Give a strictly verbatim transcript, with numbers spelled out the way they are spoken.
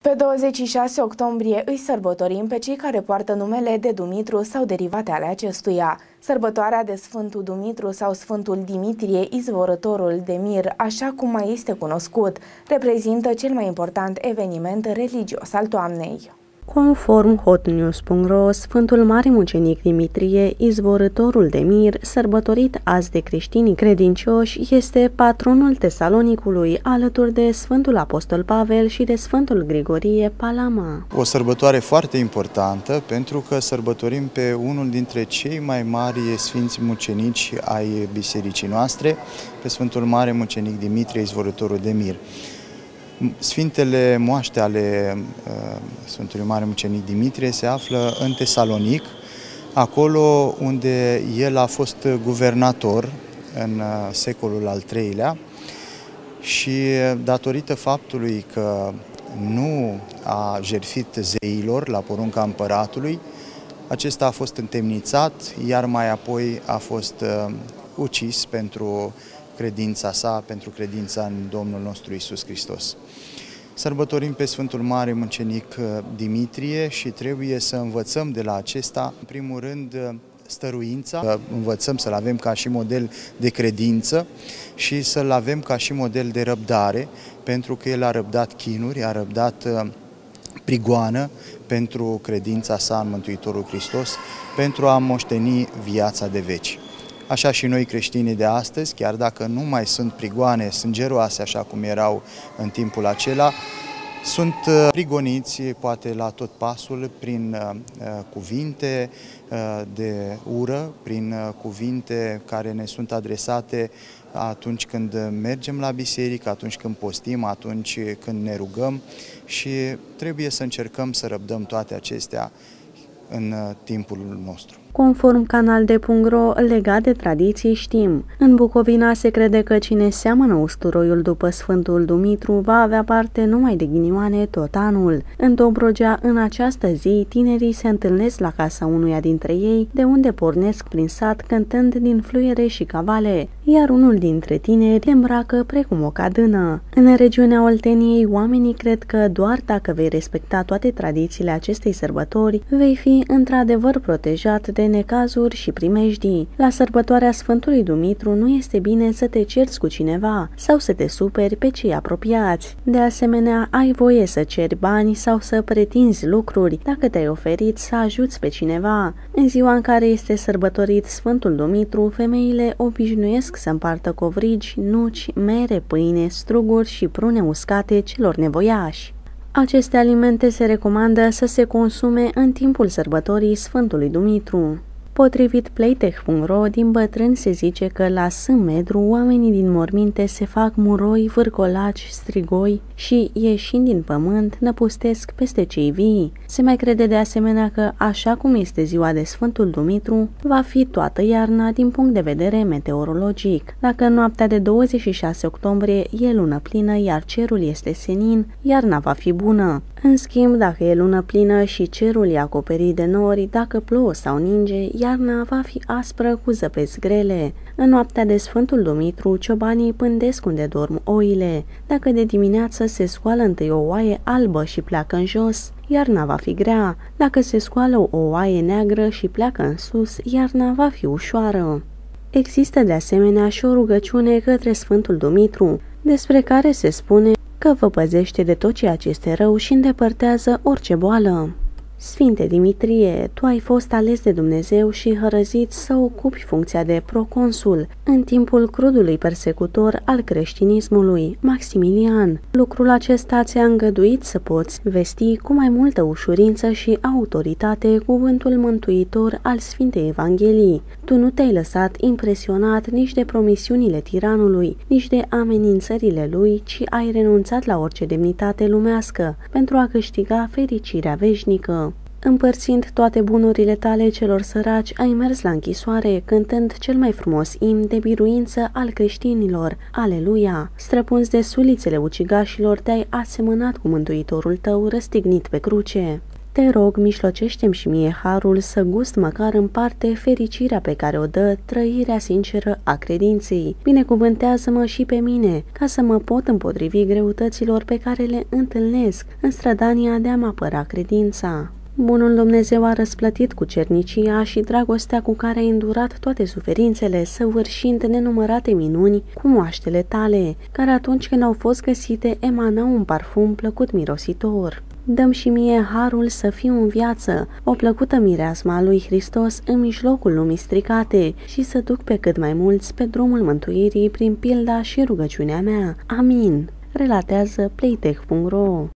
Pe douăzeci și șase octombrie îi sărbătorim pe cei care poartă numele de Dumitru sau derivate ale acestuia. Sărbătoarea de Sfântul Dumitru sau Sfântul Dimitrie, izvorătorul de mir, așa cum mai este cunoscut, reprezintă cel mai important eveniment religios al toamnei. Conform hotnews punct ro, Sfântul Mare Mucenic Dimitrie, izvorătorul de mir, sărbătorit azi de creștinii credincioși, este patronul Tesalonicului, alături de Sfântul Apostol Pavel și de Sfântul Grigorie Palama. O sărbătoare foarte importantă, pentru că sărbătorim pe unul dintre cei mai mari sfinți mucenici ai bisericii noastre, pe Sfântul Mare Mucenic Dimitrie, izvorătorul de mir. Sfintele moaște ale uh, Sfântului Mare Mucenic Dimitrie se află în Tesalonic, acolo unde el a fost guvernator în uh, secolul al treilea și datorită faptului că nu a jertfit zeilor la porunca împăratului, acesta a fost întemnițat, iar mai apoi a fost uh, ucis pentru credința sa, pentru credința în Domnul nostru Iisus Hristos. Sărbătorim pe Sfântul Mare Mucenic Dimitrie și trebuie să învățăm de la acesta, în primul rând, stăruința, învățăm să-l avem ca și model de credință și să-l avem ca și model de răbdare, pentru că el a răbdat chinuri, a răbdat prigoană pentru credința sa în Mântuitorul Hristos, pentru a moșteni viața de veci. Așa și noi creștinii de astăzi, chiar dacă nu mai sunt prigoane sângeroase așa cum erau în timpul acela, sunt prigoniți poate la tot pasul prin uh, cuvinte uh, de ură, prin uh, cuvinte care ne sunt adresate atunci când mergem la biserică, atunci când postim, atunci când ne rugăm și trebuie să încercăm să răbdăm toate acestea în uh, timpul nostru. Conform canal de punct ro, legat de tradiții, știm, în Bucovina se crede că cine seamănă usturoiul după Sfântul Dumitru va avea parte numai de ghinioane tot anul. În Dobrogea, în această zi, tinerii se întâlnesc la casa unuia dintre ei, de unde pornesc prin sat cântând din fluiere și cavale, iar unul dintre tineri le îmbracă precum o cadână. În regiunea Olteniei, oamenii cred că doar dacă vei respecta toate tradițiile acestei sărbători, vei fi într-adevăr protejat de necazuri și primejdii. La sărbătoarea Sfântului Dumitru nu este bine să te cerți cu cineva sau să te superi pe cei apropiați. De asemenea, ai voie să ceri bani sau să pretinzi lucruri dacă te-ai oferit să ajuți pe cineva. În ziua în care este sărbătorit Sfântul Dumitru, femeile obișnuiesc să împartă covrigi, nuci, mere, pâine, struguri și prune uscate celor nevoiași. Aceste alimente se recomandă să se consume în timpul sărbătorii Sfântului Dumitru. Potrivit playtech punct ro, din bătrâni se zice că la Sâmbedru oamenii din morminte se fac muroi, vârcolaci, strigoi și, ieșind din pământ, năpustesc peste cei vii. Se mai crede de asemenea că, așa cum este ziua de Sfântul Dumitru, va fi toată iarna din punct de vedere meteorologic. Dacă în noaptea de douăzeci și șase octombrie e lună plină, iar cerul este senin, iarna va fi bună. În schimb, dacă e lună plină și cerul e acoperit de nori, dacă plouă sau ninge, iarna va fi aspră cu zăpezi grele. În noaptea de Sfântul Dumitru, ciobanii pândesc unde dorm oile. Dacă de dimineață se scoală întâi o oaie albă și pleacă în jos, iarna va fi grea. Dacă se scoală o oaie neagră și pleacă în sus, iarna va fi ușoară. Există de asemenea și o rugăciune către Sfântul Dumitru, despre care se spune că vă păzește de tot ceea ce este rău și îndepărtează orice boală. Sfinte Dimitrie, tu ai fost ales de Dumnezeu și hărăzit să ocupi funcția de proconsul în timpul crudului persecutor al creștinismului, Maximilian. Lucrul acesta ți-a îngăduit să poți vesti cu mai multă ușurință și autoritate cuvântul mântuitor al Sfintei Evangheliei. Tu nu te-ai lăsat impresionat nici de promisiunile tiranului, nici de amenințările lui, ci ai renunțat la orice demnitate lumească pentru a câștiga fericirea veșnică. Împărțind toate bunurile tale celor săraci, ai mers la închisoare, cântând cel mai frumos imn de biruință al creștinilor, Aleluia! Străpuns de sulițele ucigașilor, te-ai asemănat cu Mântuitorul tău răstignit pe cruce. Te rog, mijlocește-mi și mie harul să gust măcar în parte fericirea pe care o dă trăirea sinceră a credinței. Binecuvântează-mă și pe mine, ca să mă pot împotrivi greutăților pe care le întâlnesc în strădania de a-mi apăra credința. Bunul Dumnezeu a răsplătit cu cernicia și dragostea cu care ai îndurat toate suferințele, săvârșind nenumărate minuni cu moaștele tale, care atunci când au fost găsite emanau un parfum plăcut mirositor. Dăm și mie harul să fiu în viață, o plăcută mireasmă a lui Hristos în mijlocul lumii stricate și să duc pe cât mai mulți pe drumul mântuirii prin pilda și rugăciunea mea. Amin. Relatează playtech punct ro.